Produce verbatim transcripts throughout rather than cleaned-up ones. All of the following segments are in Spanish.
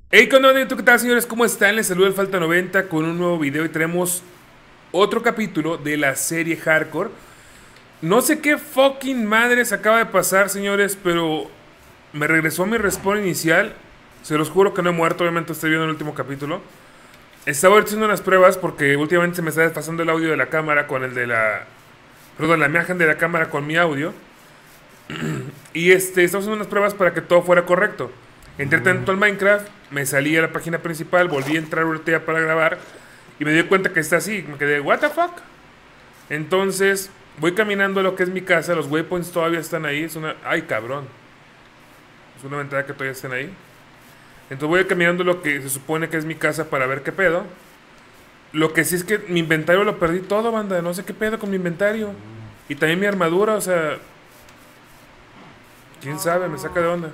Hey, ¿qué onda, ¿qué tal, señores? ¿Cómo están? Les saluda el Falta noventa con un nuevo video y tenemos otro capítulo de la serie Hardcore. No sé qué fucking madres acaba de pasar, señores, pero me regresó a mi respawn inicial. Se los juro que no he muerto, obviamente estoy viendo el último capítulo. Estaba haciendo unas pruebas porque últimamente se me está desfasando el audio de la cámara con el de la... Perdón, la imagen de la cámara con mi audio. Y este, estaba haciendo unas pruebas para que todo fuera correcto. Entré tanto al Minecraft, me salí a la página principal, volví a entrar ahorita para grabar y me di cuenta que está así. Me quedé, ¿what the fuck? Entonces, voy caminando a lo que es mi casa. Los waypoints todavía están ahí. Es una... ¡Ay, cabrón! Es una ventaja que todavía estén ahí. Entonces voy caminando lo que se supone que es mi casa para ver qué pedo. Lo que sí es que mi inventario lo perdí todo, banda. No sé qué pedo con mi inventario. Y también mi armadura, o sea... ¿Quién sabe? Me saca de onda.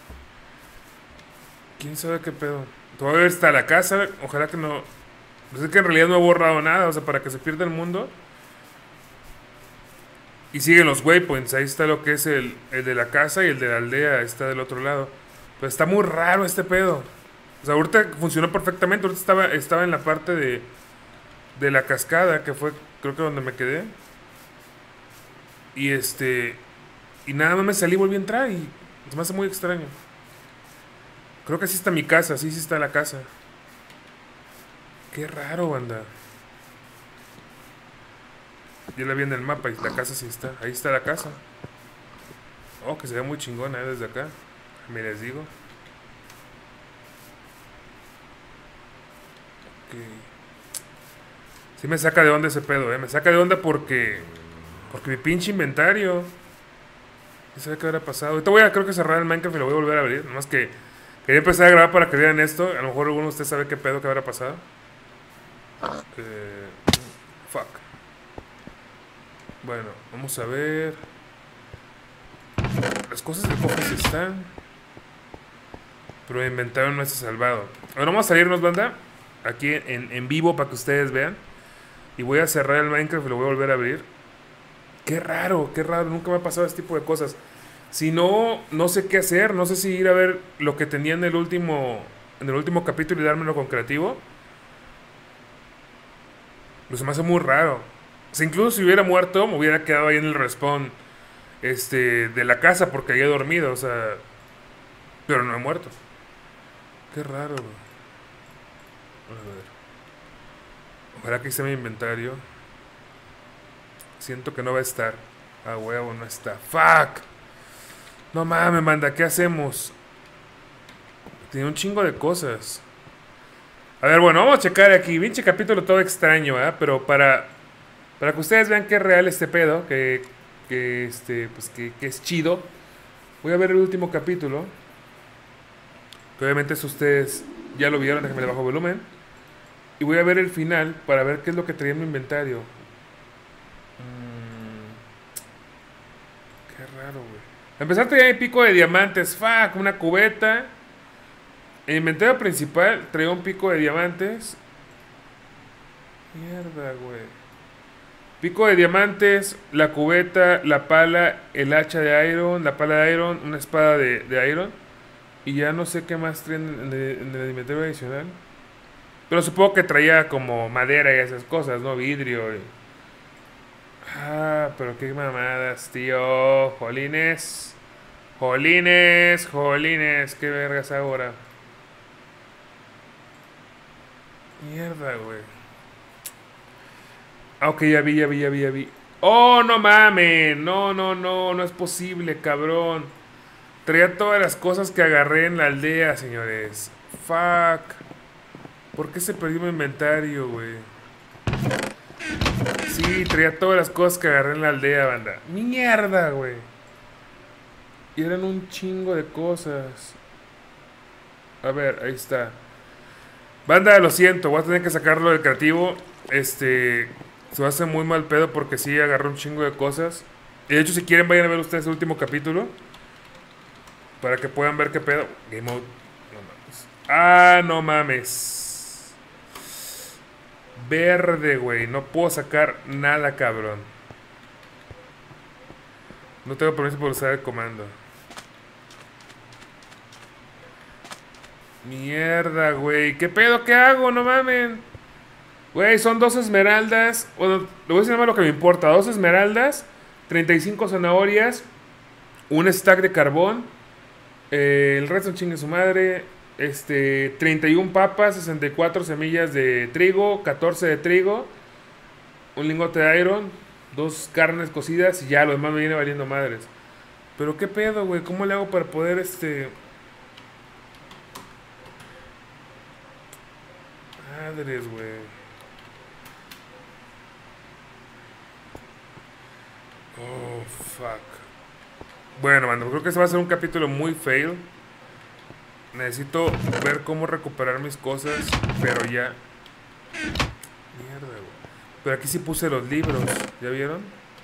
¿Quién sabe qué pedo? Todavía está la casa. Ojalá que no... Pues es que en realidad no he borrado nada. O sea, para que se pierda el mundo. Y siguen los waypoints. Ahí está lo que es el, el de la casa y el de la aldea. Está del otro lado. Pero está muy raro este pedo. O sea, ahorita funcionó perfectamente. Ahorita estaba, estaba en la parte de... De la cascada. Que fue, creo que donde me quedé. Y este... Y nada más me salí y volví a entrar. Y se me hace muy extraño. Creo que así está mi casa, sí, sí está la casa. Qué raro, banda. Yo la vi en el mapa y la casa sí está. Ahí está la casa. Oh, que se ve muy chingona eh, desde acá. Me les digo. Ok. Sí me saca de onda ese pedo, eh. Me saca de onda porque... Porque mi pinche inventario. ¿Qué sabe qué habrá pasado? Ahorita voy a, creo que cerrar el Minecraft y lo voy a volver a abrir. Nomás que... Quería empezar a grabar para que vean esto. A lo mejor alguno de ustedes sabe qué pedo que habrá pasado. Eh, fuck. Bueno, vamos a ver. Las cosas de cofres están. Pero el inventario no está salvado. Bueno, vamos a salirnos, banda. Aquí en, en vivo para que ustedes vean. Y voy a cerrar el Minecraft y lo voy a volver a abrir. Qué raro, qué raro. Nunca me ha pasado este tipo de cosas. Si no, no sé qué hacer. No sé si ir a ver lo que tenía en el último. En el último capítulo y dármelo con creativo. Pues se me hace muy raro. O sea, incluso si hubiera muerto, me hubiera quedado ahí en el respawn. Este. De la casa porque había dormido. O sea. Pero no he muerto. Qué raro, güey. A ver. Ojalá que hice mi inventario. Siento que no va a estar. Ah, huevo, no está. ¡Fuck! No mames, manda, ¿qué hacemos? Tiene un chingo de cosas. A ver, bueno, vamos a checar aquí. Pinche capítulo todo extraño, ¿eh? Pero para... Para que ustedes vean que es real este pedo. Que... Que este... Pues que, que es chido. Voy a ver el último capítulo. Que obviamente eso ustedes ya lo vieron. Déjenme le bajo volumen. Y voy a ver el final para ver qué es lo que traía en mi inventario. Mm, qué raro, güey. A empezar traía mi pico de diamantes. Fuck, una cubeta. El inventario principal traía un pico de diamantes. Mierda, güey. Pico de diamantes, la cubeta, la pala, el hacha de iron, la pala de iron, una espada de, de iron. Y ya no sé qué más traen en el, en el inventario adicional. Pero supongo que traía como madera y esas cosas, ¿no? Vidrio y... Ah, pero qué mamadas, tío. Jolines. Jolines, jolines. Qué vergas ahora. Mierda, güey. Ah, ok, ya vi, ya vi, ya vi, ya vi. Oh, no mames. No, no, no. No es posible, cabrón. Traía todas las cosas que agarré en la aldea, señores. Fuck. ¿Por qué se perdió mi inventario, güey? Sí, traía todas las cosas que agarré en la aldea, banda. Mierda, güey. Y eran un chingo de cosas. A ver, ahí está. Banda, lo siento, voy a tener que sacarlo del creativo. Este... Se va a hacer muy mal pedo porque sí agarré un chingo de cosas. Y de hecho, si quieren, vayan a ver ustedes el último capítulo. Para que puedan ver qué pedo. Game mode. No mames. Ah, no mames. Verde, güey. No puedo sacar nada, cabrón. No tengo permiso por usar el comando. Mierda, güey. ¿Qué pedo? ¿Qué hago? No mamen. Güey, son dos esmeraldas. Bueno, le voy a decir más lo que me importa. Dos esmeraldas, treinta y cinco zanahorias, un stack de carbón. Eh, el resto chingue su madre. Este, treinta y una papas, sesenta y cuatro semillas de trigo, catorce de trigo, un lingote de iron, dos carnes cocidas y ya lo demás me viene valiendo madres. Pero qué pedo, güey, ¿cómo le hago para poder este... Madres, güey. Oh, fuck. Bueno, mano, creo que este va a ser un capítulo muy fail. Necesito ver cómo recuperar mis cosas, pero ya... Mierda, güey. Pero aquí sí puse los libros, ¿ya vieron?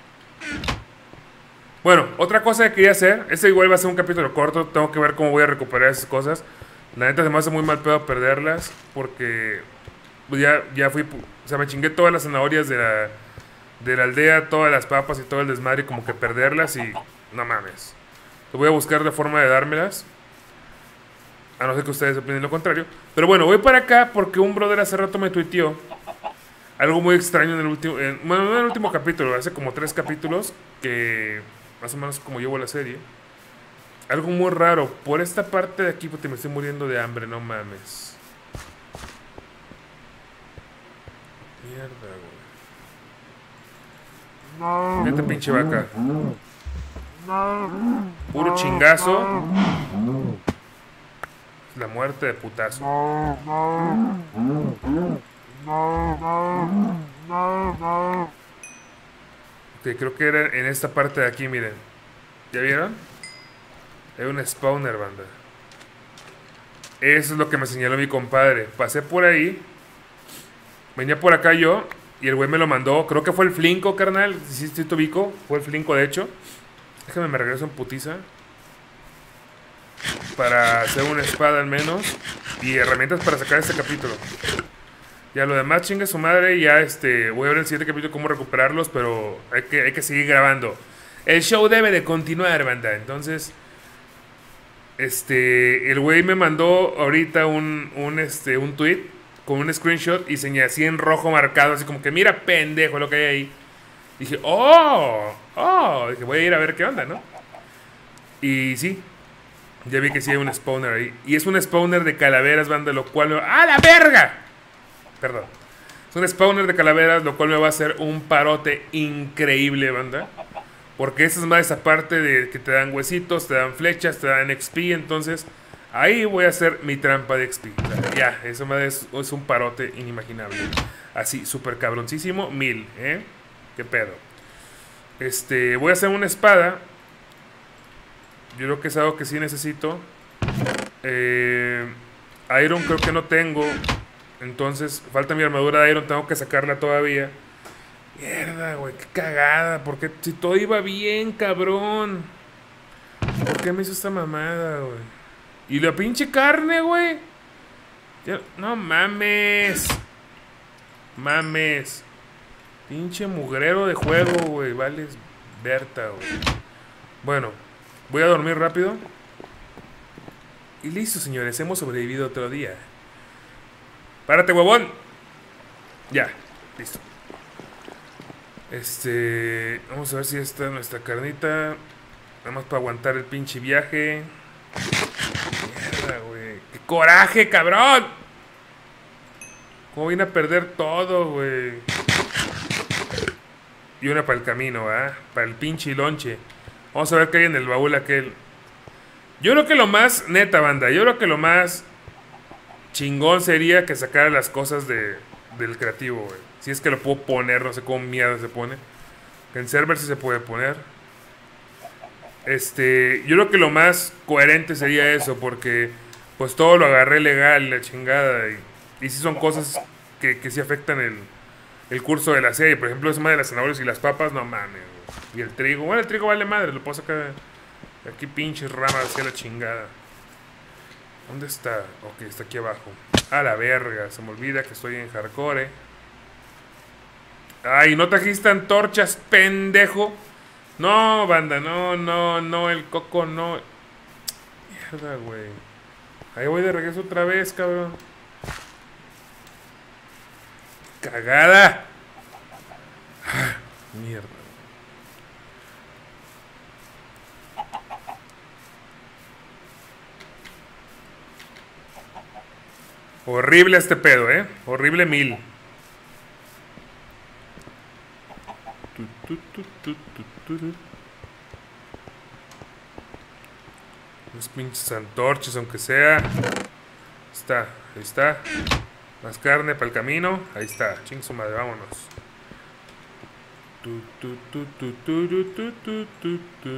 Bueno, otra cosa que quería hacer. Este igual va a ser un capítulo corto. Tengo que ver cómo voy a recuperar esas cosas. La neta se me hace muy mal pedo perderlas, porque pues ya, ya fui... O sea, me chingué todas las zanahorias de la, de la aldea, todas las papas y todo el desmadre, y como que perderlas y... No mames. Voy a buscar la forma de dármelas. A no ser que ustedes opinen lo contrario. Pero bueno, voy para acá porque un brother hace rato me tuiteó algo muy extraño en el último... En, bueno, no en el último capítulo, hace como tres capítulos, que más o menos como llevo la serie. Algo muy raro. Por esta parte de aquí, porque me estoy muriendo de hambre, no mames. Mierda, güey. Vete, pinche vaca. Puro chingazo. La muerte de putazo. Ok, creo que era en esta parte de aquí, miren. ¿Ya vieron? Hay un spawner, banda. Eso es lo que me señaló mi compadre. Pasé por ahí. Venía por acá yo. Y el güey me lo mandó. Creo que fue el Flinco, carnal. Si sí, te ubico. Fue el Flinco, de hecho. Déjame, me regreso en putiza. Para hacer una espada al menos. Y herramientas para sacar este capítulo. Ya lo demás, chingue su madre. Ya este, voy a ver el siguiente capítulo cómo recuperarlos. Pero hay que, hay que seguir grabando. El show debe de continuar, banda. Entonces, este, el güey me mandó ahorita un, un, este, un tweet con un screenshot y señalé así en rojo marcado, así como que mira, pendejo, lo que hay ahí. Dije, oh, oh, dije, voy a ir a ver qué onda, ¿no? Y sí, ya vi que sí hay un spawner ahí. Y es un spawner de calaveras, banda, lo cual... ¡Ah, la verga! Perdón. Es un spawner de calaveras, lo cual me va a hacer un parote increíble, banda. Porque esas madres, aparte de que te dan huesitos, te dan flechas, te dan X P, entonces ahí voy a hacer mi trampa de X P. O sea, ya, eso madre es, es un parote inimaginable. Así, súper cabroncísimo, mil, ¿eh? ¿Qué pedo? Este, voy a hacer una espada. Yo creo que es algo que sí necesito. Eh, Iron creo que no tengo. Entonces, falta mi armadura de Iron, tengo que sacarla todavía. Mierda, güey, qué cagada. Porque si todo iba bien, cabrón. ¿Por qué me hizo esta mamada, güey? Y la pinche carne, güey. No mames. Mames. Pinche mugrero de juego, güey. Vales Berta, güey. Bueno, voy a dormir rápido. Y listo, señores. Hemos sobrevivido otro día. Párate, huevón. Ya, listo. Este... Vamos a ver si está nuestra carnita. Nada más para aguantar el pinche viaje. Mierda, güey. ¡Qué coraje, cabrón! ¿Cómo vine a perder todo, güey? Y una para el camino, ¿ah? Para el pinche lonche. Vamos a ver qué hay en el baúl aquel. Yo creo que lo más... Neta, banda. Yo creo que lo más chingón sería que sacara las cosas de, del creativo, güey. Si es que lo puedo poner, no sé cómo mierda se pone. En server sí se puede poner. Este, yo creo que lo más coherente sería eso, porque pues todo lo agarré legal, la chingada. Y, y sí son cosas que, que sí afectan el, el curso de la serie. Por ejemplo, esa madre de las zanahorias y las papas, no mames. Y el trigo, bueno, el trigo vale madre, lo puedo sacar aquí pinches ramas hacia la chingada. ¿Dónde está? Ok, está aquí abajo. A la verga, se me olvida que estoy en hardcore. Ay, ¿no trajiste antorchas, pendejo? No, banda, no, no, no, el coco no. Mierda, güey. Ahí voy de regreso otra vez, cabrón. Cagada. Ah, mierda. Horrible este pedo, eh. Horrible mil. Tu, tu, tu, tu, tu, tu. Los pinches antorchas, aunque sea. Ahí está, ahí está. Más carne para el camino. Ahí está, ching su madre, vámonos. Tu, tu, tu, tu, tu, tu, tu, tu, tu.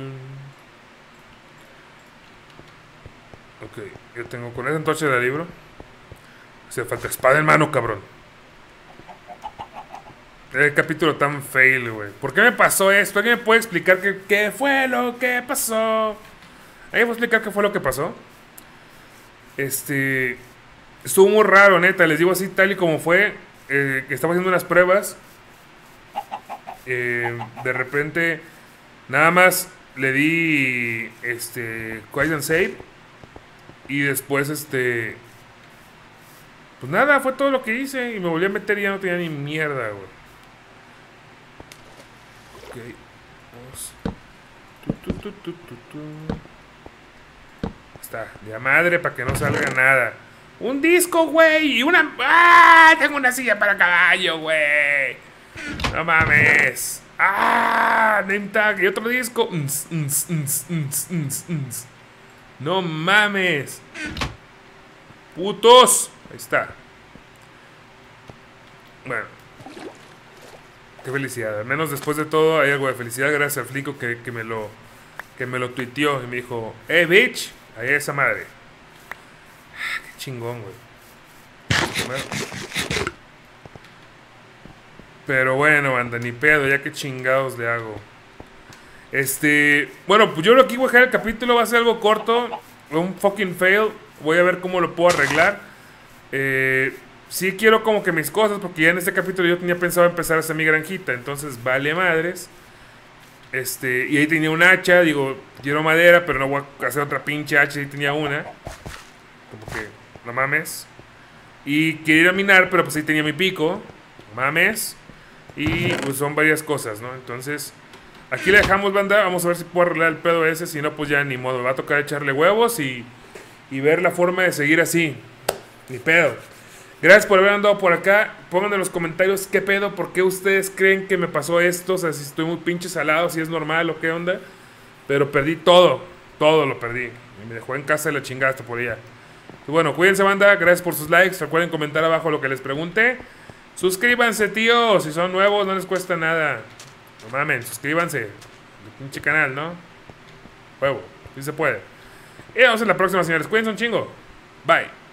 Ok, yo tengo con esa antorcha de libro. Hace falta espada en mano, cabrón. El capítulo tan fail, güey. ¿Por qué me pasó esto? ¿Alguien me puede explicar qué, qué fue lo que pasó? ¿Alguien me puede explicar qué fue lo que pasó? Este... Estuvo muy raro, neta. Les digo así, tal y como fue. Eh, que estaba haciendo unas pruebas. Eh, de repente... Nada más le di... Este... Quiet and Save. Y después, este... Pues nada, fue todo lo que hice. Y me volví a meter y ya no tenía ni mierda, güey. Ok, vamos. Tu, tu, tu, tu, tu, tu. Está, de madre para que no salga nada. Un disco, güey. Y una... ¡Ah! Tengo una silla para caballo, güey. No mames. ¡Ah! Name tag. Y otro disco. Ns, ns, ns, ns, ns, ns. No mames. Putos. Ahí está. Bueno. Qué felicidad. Al menos después de todo hay algo de felicidad gracias al flico que, que me lo que me lo tuiteó y me dijo, eh, bitch, ahí esa madre. Qué chingón, güey. Bueno. Pero bueno, banda, ni pedo, ya que chingados le hago. Este, bueno, pues yo creo que voy a dejar el capítulo, va a ser algo corto, un fucking fail. Voy a ver cómo lo puedo arreglar. Eh... Sí quiero como que mis cosas, porque ya en este capítulo yo tenía pensado empezar a hacer mi granjita. Entonces vale madres. Este, y ahí tenía un hacha, digo, quiero madera, pero no voy a hacer otra pinche hacha, ahí tenía una. Como que, no mames. Y quería ir a minar, pero pues ahí tenía mi pico. No mames. Y pues son varias cosas, ¿no? Entonces, aquí le dejamos, banda. Vamos a ver si puedo arreglar el pedo ese. Si no, pues ya ni modo. Me va a tocar echarle huevos y, y ver la forma de seguir así. Ni pedo. Gracias por haber andado por acá. Pongan en los comentarios qué pedo, por qué ustedes creen que me pasó esto. O sea, si estoy muy pinche salado, si es normal o qué onda. Pero perdí todo, todo lo perdí. Y me dejó en casa de la chingada hasta por allá. Y bueno, cuídense, banda. Gracias por sus likes. Recuerden comentar abajo lo que les pregunté. Suscríbanse, tíos. Si son nuevos, no les cuesta nada. No mamen, suscríbanse. El pinche canal, ¿no? Huevo, si se puede. Y nos vemos en la próxima, señores. Cuídense un chingo. Bye.